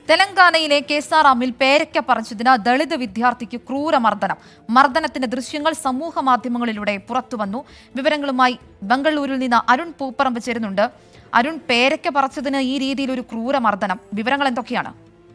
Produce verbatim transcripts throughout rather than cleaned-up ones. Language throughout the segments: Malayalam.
തെലങ്കാനയിലെ കേസാറാമിൽ പേരയ്ക്ക പറിച്ചതിന് ദളിത് വിദ്യാർത്ഥിക്ക് ക്രൂരമർദ്ദനം. മർദ്ദനത്തിന്റെ ദൃശ്യങ്ങൾ സമൂഹ മാധ്യമങ്ങളിലൂടെ പുറത്തുവന്നു. വിവരങ്ങളുമായി ബംഗളൂരുവിൽ നിന്ന് അരുൺ പൂപ്പറമ്പ് ചേരുന്നുണ്ട്. അരുൺ, പേരയ്ക്ക പറിച്ചതിന് ഈ രീതിയിൽ ഒരു ക്രൂരമർദ്ദനം, വിവരങ്ങൾ എന്തൊക്കെയാണ്?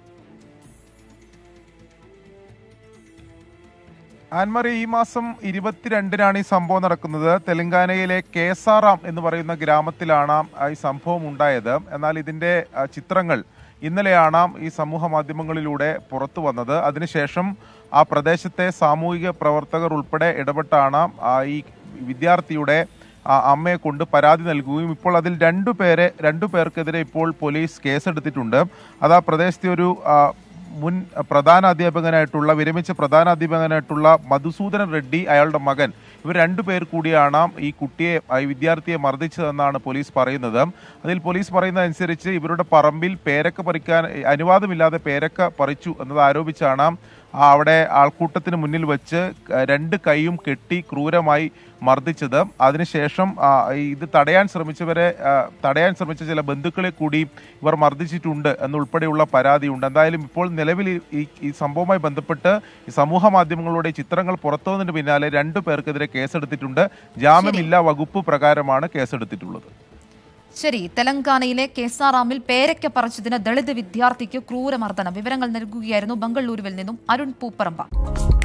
ആൻമറി, ഈ മാസം ഇരുപത്തിരണ്ടിനാണ് ഈ സംഭവം നടക്കുന്നത്. തെലങ്കാനയിലെ കേസാറാം എന്ന് പറയുന്ന ഗ്രാമത്തിലാണ് ഈ സംഭവം ഉണ്ടായത്. എന്നാൽ ഇതിന്റെ ചിത്രങ്ങൾ ഇന്നലെയാണ് ഈ സമൂഹ മാധ്യമങ്ങളിലൂടെ പുറത്തു വന്നത്. അതിനുശേഷം ആ പ്രദേശത്തെ സാമൂഹിക പ്രവർത്തകർ ഉൾപ്പെടെ ഇടപെട്ടാണ് ഈ വിദ്യാർത്ഥിയുടെ അമ്മയെ കൊണ്ട് പരാതി നൽകുകയും ഇപ്പോൾ അതിൽ രണ്ടു പേരെ രണ്ടു പേർക്കെതിരെ ഇപ്പോൾ പോലീസ് കേസെടുത്തിട്ടുണ്ട്. അത് ആ പ്രദേശത്തെ ഒരു മുൻ പ്രധാന അധ്യാപകനായിട്ടുള്ള വിരമിച്ച പ്രധാന അധ്യാപകനായിട്ടുള്ള മധുസൂദനൻ റെഡ്ഡി, അയാളുടെ മകൻ, ഇവർ രണ്ടുപേർ കൂടിയാണ് ഈ കുട്ടിയെ ഈ വിദ്യാർത്ഥിയെ മർദ്ദിച്ചതെന്നാണ് പോലീസ് പറയുന്നത്. അതിൽ പോലീസ് പറയുന്നതനുസരിച്ച് ഇവരുടെ പറമ്പിൽ പേരക്ക പറിക്കാൻ അനുവാദമില്ലാതെ പേരക്ക പറിച്ചു എന്നത് ആരോപിച്ചാണ് അവിടെ ആൾക്കൂട്ടത്തിന് മുന്നിൽ വെച്ച് രണ്ട് കൈയും കെട്ടി ക്രൂരമായി മർദ്ദിച്ചത്. അതിനുശേഷം ഇത് തടയാൻ ശ്രമിച്ചവരെ തടയാൻ ശ്രമിച്ച ചില ബന്ധുക്കളെ കൂടി ഇവർ മർദ്ദിച്ചിട്ടുണ്ട് എന്നുൾപ്പെടെയുള്ള പരാതിയുണ്ട്. എന്തായാലും ഇപ്പോൾ നിലവിൽ ഈ ഈ സംഭവവുമായി ബന്ധപ്പെട്ട് ഈ സമൂഹ മാധ്യമങ്ങളുടെ ചിത്രങ്ങൾ പുറത്തുവന്നതിന് പിന്നാലെ രണ്ടു പേർക്കെതിരെ കേസെടുത്തിട്ടുണ്ട്. ജാമ്യമില്ലാ വകുപ്പ് പ്രകാരമാണ് കേസെടുത്തിട്ടുള്ളത്. ശരി, തെലങ്കാനയിലെ കേസാറാമിൽ പേരയ്ക്ക പറിച്ചതിന് ദളിത് വിദ്യാർത്ഥിക്ക് ക്രൂരമർദ്ദനം. വിവരങ്ങൾ നൽകുകയായിരുന്നു ബംഗളൂരുവിൽ നിന്നും അരുൺ പൂപ്പറമ്പ.